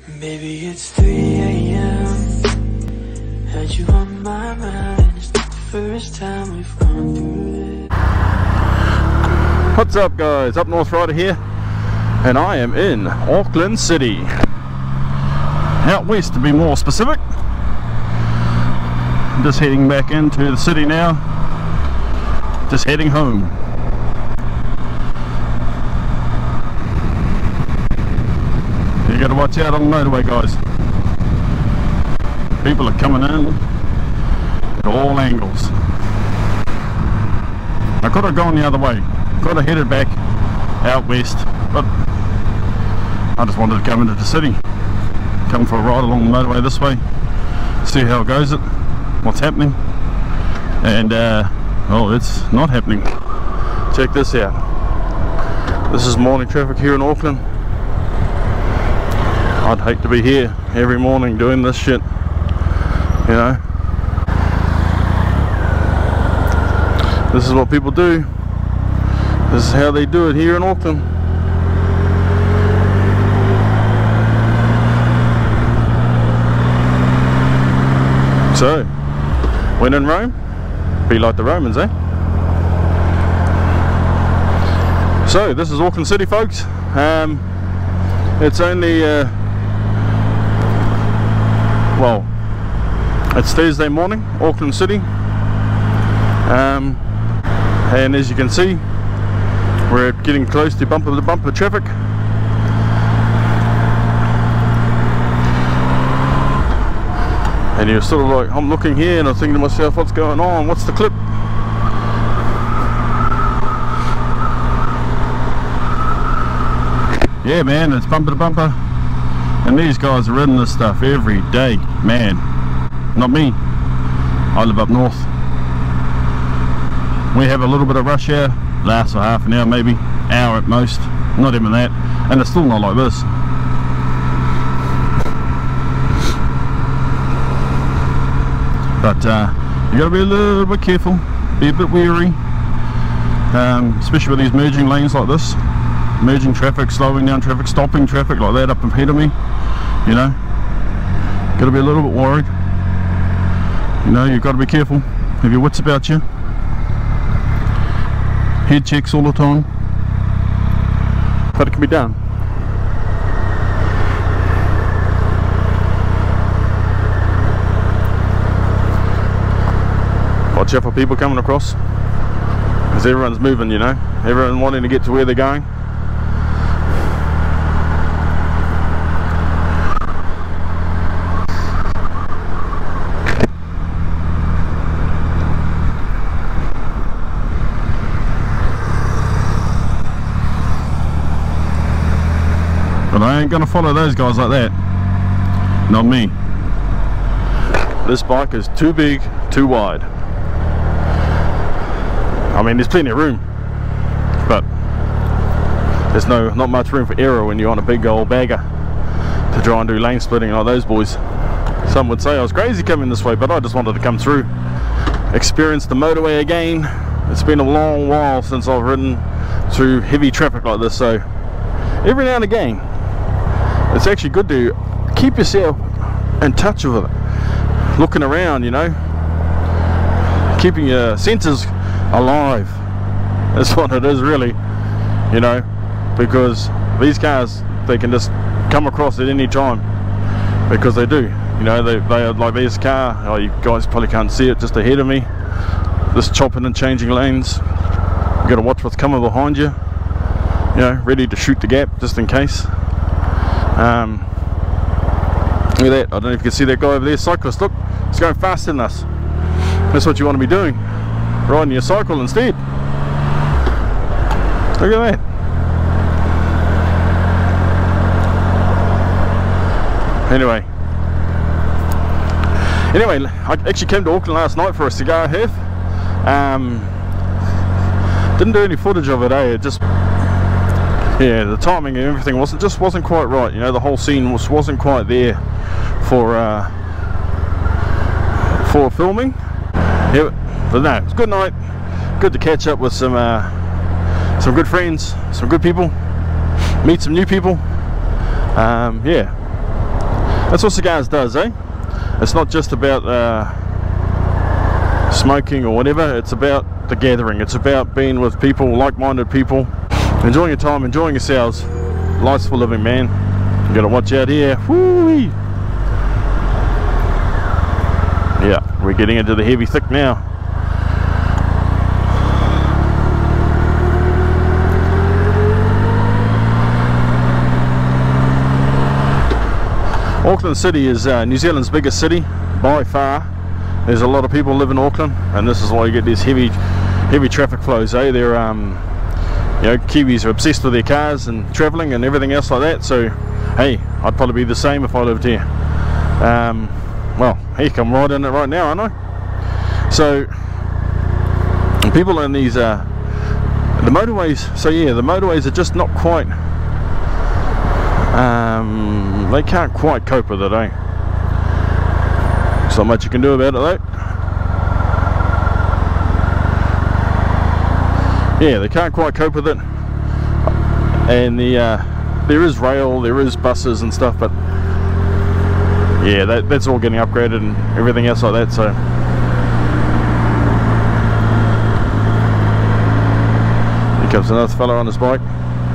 Baby, it's 3 a.m. Had you on my mind. It's not the first time we've gone through this. What's up, guys? Up North Rider here, and I am in Auckland City. Out west, to be more specific. I'm just heading back into the city now. Just heading home. You gotta watch out on the motorway, guys. People are coming in at all angles. I could have gone the other way. Could have headed back out west, but I just wanted to come into the city. Come for a ride along the motorway this way. See how it goes, what's happening. And oh, it's not happening. Check this out. This is morning traffic here in Auckland. I'd hate to be here every morning doing this shit, you know. This is what people do. This is how they do it here in Auckland. So, when in Rome, be like the Romans, eh? So, this is Auckland City, folks. It's only well, it's Thursday morning, Auckland City, and as you can see, we're getting close to bumper to bumper traffic. And you're sort of like, I'm looking here and I'm thinking to myself, what's going on? What's the clip? Yeah, man, it's bumper to bumper. And these guys are in this stuff every day, man. Not me. I live up north. We have a little bit of rush hour, lasts for half an hour, maybe hour at most. Not even that, and it's still not like this. But you got to be a little bit careful, be a bit wary, especially with these merging lanes like this. Merging traffic, slowing down traffic, stopping traffic like that up ahead of me. You know, got to be a little bit worried. You know, you've got to be careful. Have your wits about you. Head checks all the time. But it can be done. Watch out for people coming across, because everyone's moving, you know. Everyone wanting to get to where they're going. But I ain't gonna follow those guys like that. Not me. This bike is too big, too wide. I mean, there's plenty of room, but there's not much room for error when you're on a big old bagger to try and do lane splitting like those boys. Some would say I was crazy coming this way, but I just wanted to come through, experience the motorway again. It's been a long while since I've ridden through heavy traffic like this, so every now and again it's actually good to keep yourself in touch with it, looking around, you know, keeping your senses alive. That's what it is, really, you know, because these cars, they can just come across at any time, because they do, you know. They are like this car, oh, you guys probably can't see it just ahead of me, just chopping and changing lanes. You got to watch what's coming behind you, you know, ready to shoot the gap just in case. Look at that. I don't know if you can see that guy over there, cyclist. Look, he's going faster than us. That's what you want to be doing, riding your cycle instead. Look at that. Anyway, I actually came to Auckland last night for a cigar half. Didn't do any footage of it, eh? It just, yeah, the timing and everything wasn't quite right. You know, the whole scene wasn't quite there for filming. Yeah, but no, it was a good night. Good to catch up with some good friends, some good people, meet some new people. Yeah, That's what cigars does, eh? It's not just about smoking or whatever, it's about the gathering. It's about being with people, like-minded people, enjoying your time, enjoying yourselves. Life's for living, man. You gotta watch out here. Woo-wee. Yeah, we're getting into the heavy thick now. Auckland City is New Zealand's biggest city by far. There's a lot of people live in Auckland, and this is why you get these heavy traffic flows, eh? They're you know, Kiwis are obsessed with their cars and travelling and everything else like that, so hey, I'd probably be the same if I lived here. Well, heck, I'm right in it right now, aren't I? So people in these the motorways, so yeah, the motorways are just not quite they can't quite cope with it, eh? There's not much you can do about it though. Yeah, they can't quite cope with it, and there is rail, there is buses and stuff, but yeah, that's all getting upgraded and everything else like that. So here comes another fella on his bike.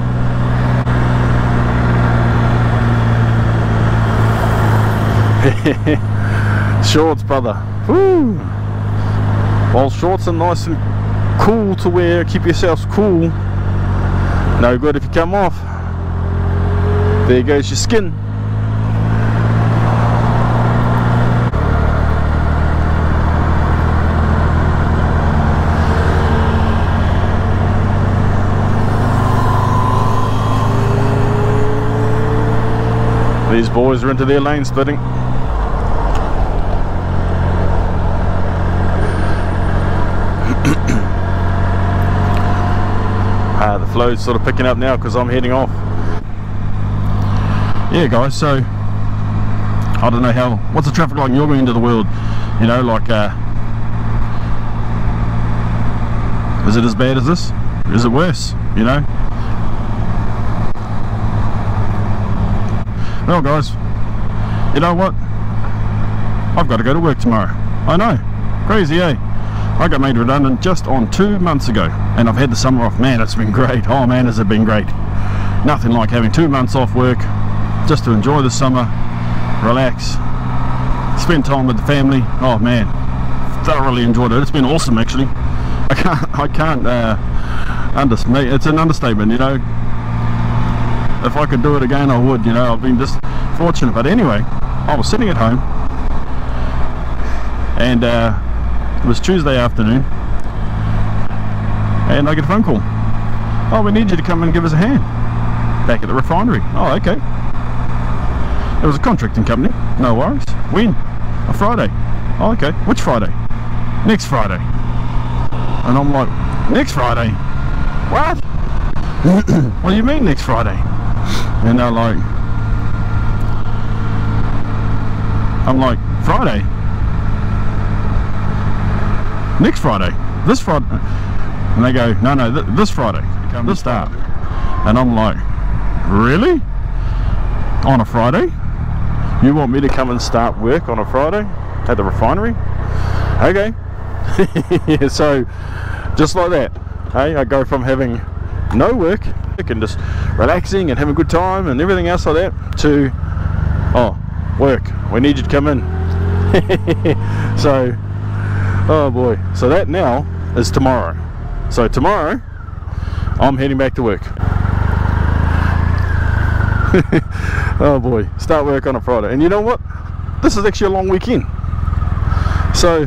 Shorts, brother. Woo! Well, shorts are nice and cool to wear. Keep yourselves cool. No good if you come off. There goes your skin. These boys are into their lane splitting. The flow's sort of picking up now because I'm heading off. Yeah guys, so I don't know what's the traffic like in your end of the world, you know, like is it as bad as this? Is it worse, you know? Well guys, you know what, I've got to go to work tomorrow. I know, crazy, eh? I got made redundant just on 2 months ago, and I've had the summer off. Man, it's been great. Oh man, has it been great. Nothing like having 2 months off work just to enjoy the summer, relax, spend time with the family. Oh man, thoroughly enjoyed it. It's been awesome actually. I can't understate. It's an understatement, you know. If I could do it again I would, you know. I've been just fortunate. But anyway, I was sitting at home, and it was Tuesday afternoon, and I get a phone call. Oh, we need you to come and give us a hand back at the refinery. Oh, okay. It was a contracting company. No worries. When? A Friday. Oh, okay. Which Friday? Next Friday. And I'm like, next Friday? What? What do you mean next Friday? And they're like, I'm like, Friday? Next Friday? This Friday? And they go, no, this Friday. This start. And I'm like, really? On a Friday? You want me to come and start work on a Friday at the refinery? Okay. Yeah, so just like that, hey, I go from having no work and just relaxing and having a good time and everything else like that to, oh, work, we need you to come in. So, oh boy, so that now is tomorrow. So tomorrow I'm heading back to work. Oh boy, start work on a Friday. And you know what, this is actually a long weekend, so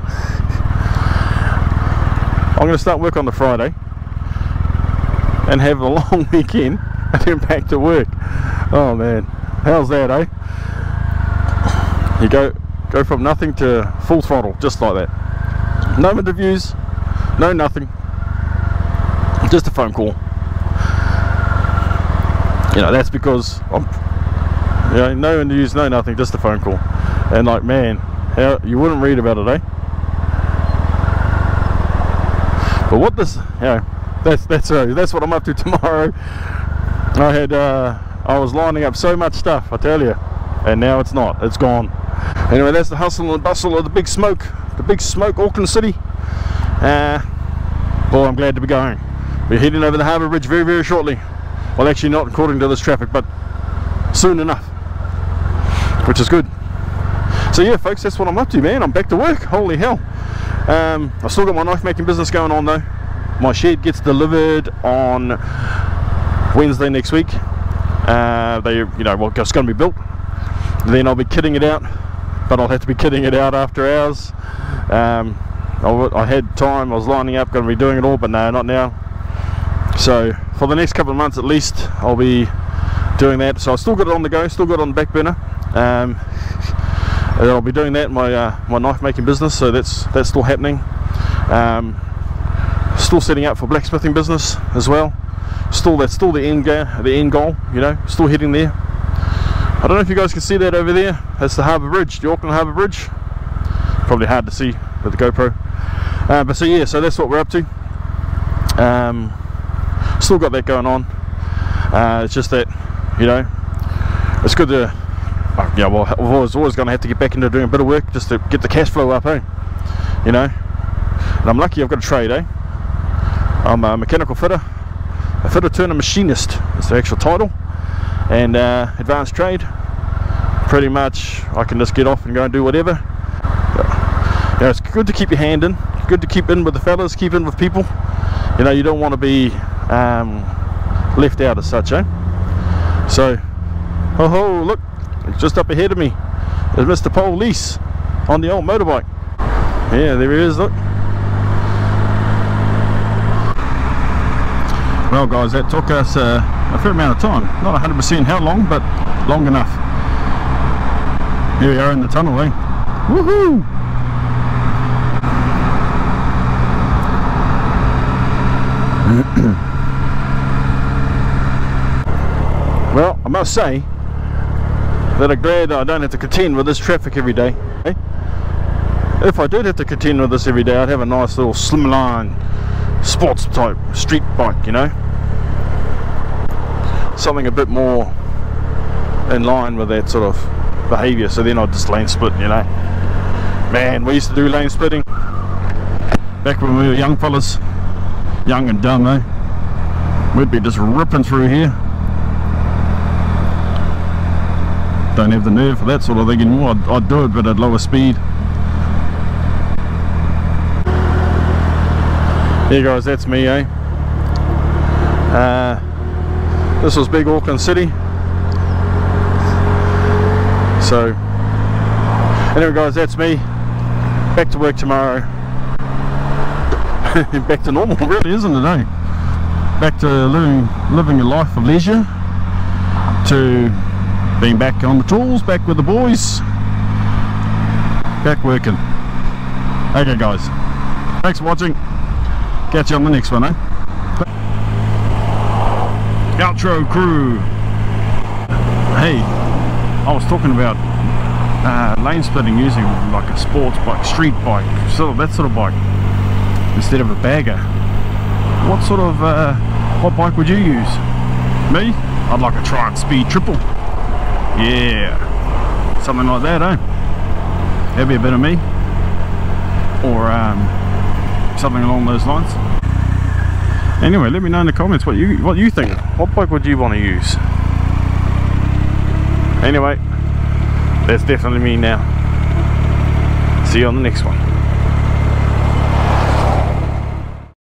I'm going to start work on the Friday and have a long weekend and then back to work. Oh man, how's that, eh? You go from nothing to full throttle just like that. No interviews, no nothing, just a phone call. You know, that's because I'm, you know, no interviews, no nothing, just a phone call. And like, man, how you wouldn't read about it, eh? But what this, you know, that's what I'm up to tomorrow. I was lining up so much stuff, I tell you. and now it's not, it's gone. Anyway, that's the hustle and bustle of the big smoke, Auckland City. Well, I'm glad to be going. We're heading over the Harbour Bridge very, very shortly. Well, actually not according to this traffic, but soon enough, which is good. So yeah, folks, that's what I'm up to, man. I'm back to work. Holy hell. I've still got my knife making business going on though. My shed gets delivered on Wednesday next week. Well, it's going to be built. Then I'll be kitting it out, but I'll have to be kitting it out after hours. I had time, I was lining up, going to be doing it all, but no, not now. So for the next couple of months at least, I'll be doing that. So I've still got it on the go, still got it on the back burner. And I'll be doing that in my knife making business, so that's still happening. Still setting up for blacksmithing business as well. That's still the end goal, you know, still heading there. I don't know if you guys can see that over there. That's the Harbour Bridge, the Auckland Harbour Bridge. Probably hard to see with the GoPro. But so yeah, so that's what we're up to. Still got that going on. It's just that, you know, it's good to, yeah, well, I was always going to have to get back into doing a bit of work just to get the cash flow up, eh? You know, and I'm lucky I've got a trade, eh? I'm a mechanical fitter, a fitter turner machinist is the actual title, and advanced trade. Pretty much I can just get off and go and do whatever. You know, it's good to keep your hand in, good to keep in with the fellas, keep in with people. You know, you don't want to be left out as such, eh? So, oh look, just up ahead of me is Mr. Police on the old motorbike. Yeah, there he is, look. Well guys, that took us a fair amount of time. Not 100% how long, but long enough. Here we are in the tunnel, eh? Woohoo! Well, I must say that I'm glad I don't have to contend with this traffic every day. Eh? If I did have to contend with this every day, I'd have a nice little slimline sports type street bike, you know, something a bit more in line with that sort of behaviour. So then I'd just lane split, you know. Man, we used to do lane splitting back when we were young fellas, young and dumb, eh? We'd be just ripping through here. Don't have the nerve for that sort of thing anymore. I'd do it, but at lower speed. Here guys, that's me, eh? This was big Auckland City. So anyway guys, that's me. Back to work tomorrow. Back to normal really, isn't it, eh? Back to living a life of leisure, to being back on the tools, back with the boys, back working. Okay guys, thanks for watching. Catch you on the next one, eh? Outro crew. Hey, I was talking about lane splitting using like a sports bike, street bike, so that sort of bike instead of a bagger. What sort of what bike would you use? Me? I'd like a Triumph Speed Triple. Yeah, something like that, eh? That'd be a bit of me, or something along those lines. Anyway, let me know in the comments what you think. What bike would you want to use? Anyway, that's definitely me now. See you on the next one.